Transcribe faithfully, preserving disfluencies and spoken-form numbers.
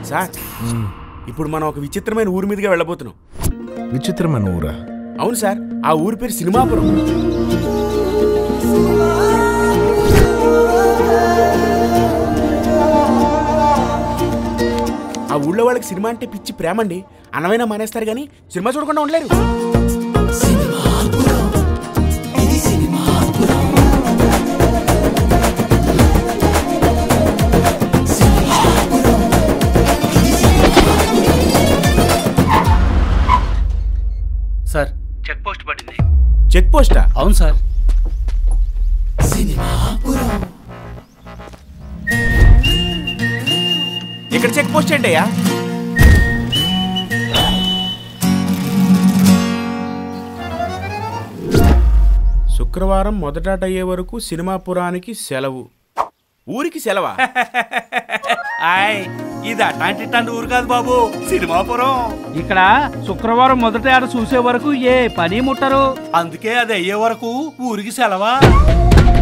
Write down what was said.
Sir ఇప్పుడు మనం ఒక విచిత్రమైన ఊరి మీదుగా వెళ్ళబోతున్నాం. విచిత్రమైన ఊరా? అవును సార్, ఆ ఊరి పేరు సినిమాపురం. ఆ ఊళ్ళో వాళ్ళకి సినిమా అంటే పిచ్చి ప్రేమండి. అన్నమైనా మానేస్తారు కానీ సినిమా చూడకుండా ఉండలేరు. సార్ చెక్ పోస్ట్ పడింది. చెక్ పోస్టా? అవును సార్. ఇక్కడ చెక్ పోస్ట్ ఏంటయ్యా? శుక్రవారం మొదట అయ్యే వరకు సినిమాపురానికి సెలవు. ఊరికి సెలవా? ఆయ్ ఇది అట్లాంటి ఇట్లాంటి ఊరు కాదు బాబు, సినిమాపురం. ఇక్కడ శుక్రవారం మొదట ఆడ చూసే వరకు ఏ పని ముట్టరు. అందుకే అది అయ్యే వరకు ఊరికి సెలవా.